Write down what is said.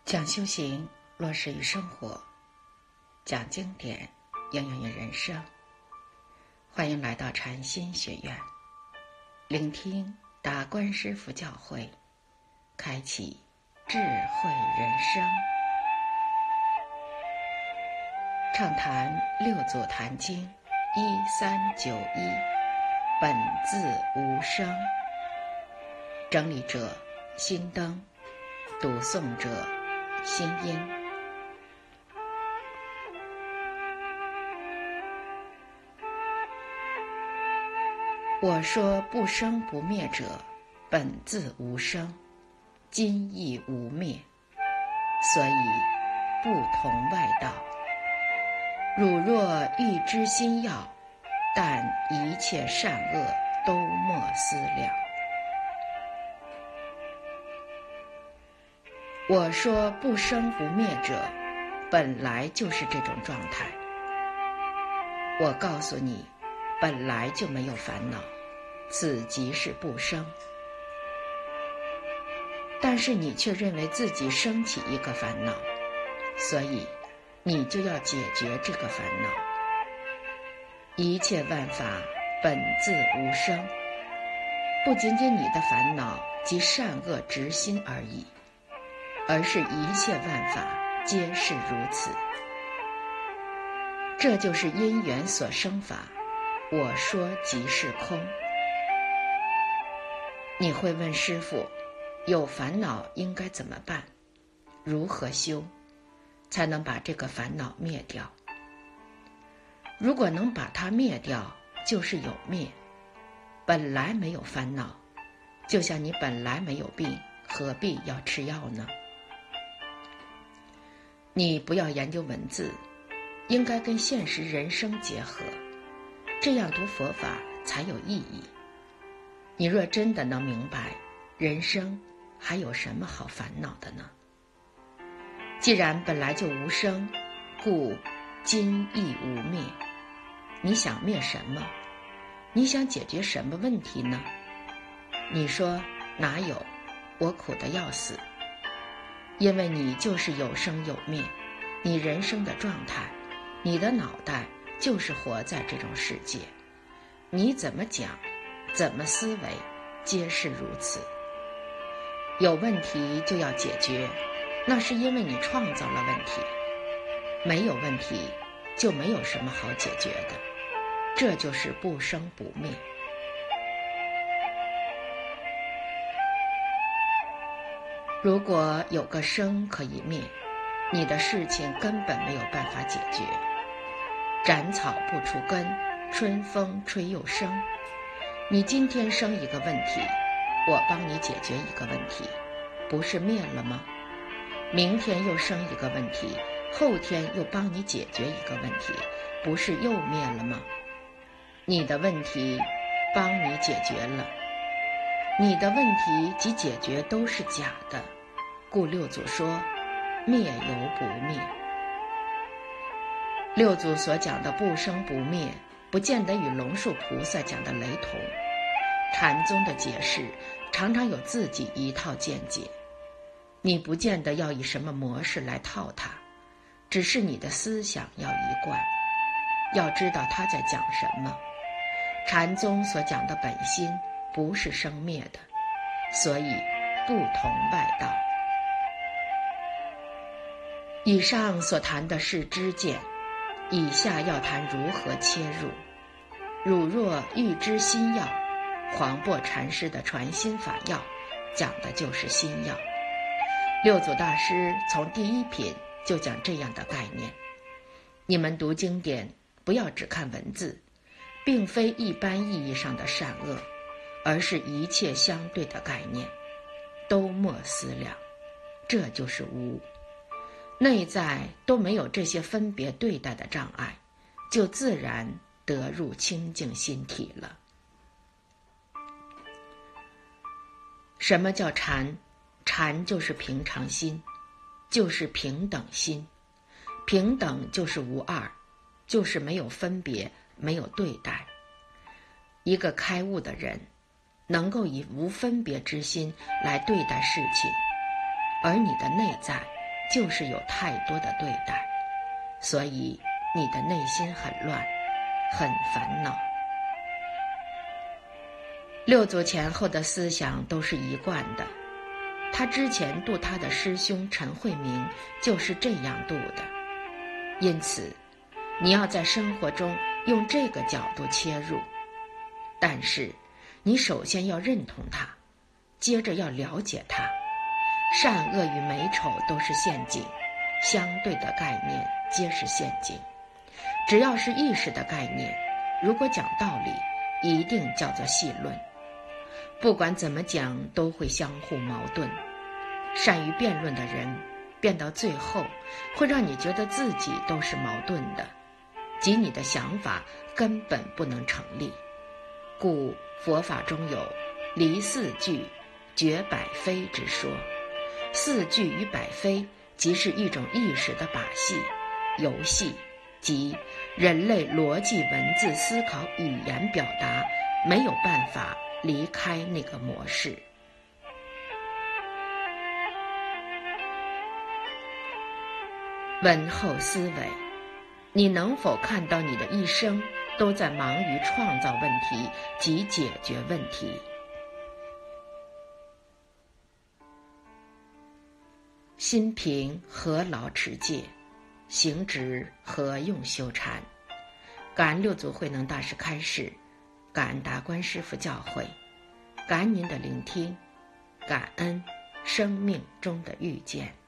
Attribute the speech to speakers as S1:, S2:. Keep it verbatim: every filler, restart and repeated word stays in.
S1: 讲修行，落实于生活；讲经典，应用于人生。欢迎来到禅心学院，聆听达观师父教诲，开启智慧人生。畅谈六祖坛经一三九一，本自无生。整理者心灯，读诵者心音。我说不生不灭者，本自无生，今亦无灭，所以不同外道。汝若欲知心要，但一切善恶都莫思量。我说不生不灭者，本来就是这种状态。我告诉你，本来就没有烦恼，此即是不生。但是你却认为自己升起一个烦恼，所以你就要解决这个烦恼。一切万法本自无生，不仅仅你的烦恼及善恶执心而已，而是一切万法皆是如此。这就是因缘所生法，我说即是空。你会问师父，有烦恼应该怎么办？如何修才能把这个烦恼灭掉？如果能把它灭掉，就是有灭。本来没有烦恼，就像你本来没有病，何必要吃药呢？你不要研究文字，应该跟现实人生结合，这样读佛法才有意义。你若真的能明白，人生还有什么好烦恼的呢？既然本来就无生，故今亦无灭。你想灭什么？你想解决什么问题呢？你说哪有，我苦得要死。因为你就是有生有灭，你人生的状态，你的脑袋就是活在这种世界。你怎么讲，怎么思维，皆是如此。有问题就要解决，那是因为你创造了问题。没有问题，就没有什么好解决的。这就是不生不灭。如果有个生可以灭，你的事情根本没有办法解决。斩草不除根，春风吹又生。你今天生一个问题，我帮你解决一个问题，不是灭了吗？明天又生一个问题，后天又帮你解决一个问题，不是又灭了吗？你的问题帮你解决了，你的问题及解决都是假的，故六祖说灭犹不灭。六祖所讲的不生不灭，不见得与龙树菩萨讲的雷同。禅宗的解释常常有自己一套见解，你不见得要以什么模式来套它，只是你的思想要一贯，要知道他在讲什么。禅宗所讲的本心不是生灭的，所以不同外道。以上所谈的是知见，以下要谈如何切入。汝若欲知心要，黄檗禅师的传心法要讲的就是心要。六祖大师从第一品就讲这样的概念。你们读经典不要只看文字，并非一般意义上的善恶，而是一切相对的概念，都莫思量，这就是无。内在都没有这些分别对待的障碍，就自然得入清净心体了。什么叫禅？禅就是平常心，就是平等心。平等就是无二，就是没有分别，没有对待。一个开悟的人能够以无分别之心来对待事情，而你的内在就是有太多的对待，所以你的内心很乱，很烦恼。六祖前后的思想都是一贯的，他之前度他的师兄陈慧明就是这样度的。因此，你要在生活中用这个角度切入，但是你首先要认同他，接着要了解他。善恶与美丑都是陷阱，相对的概念皆是陷阱。只要是意识的概念，如果讲道理，一定叫做戏论。不管怎么讲，都会相互矛盾。善于辩论的人，辩到最后，会让你觉得自己都是矛盾的，即你的想法根本不能成立。故佛法中有离四句，绝百非之说。四句与百非，即是一种意识的把戏、游戏，即人类逻辑文字思考语言表达没有办法离开那个模式。文后思维，你能否看到你的一生都在忙于创造问题及解决问题？心平何劳持戒，行直何用修禅。感恩六祖慧能大师开示，感恩达观师父教诲，感恩您的聆听，感恩生命中的遇见。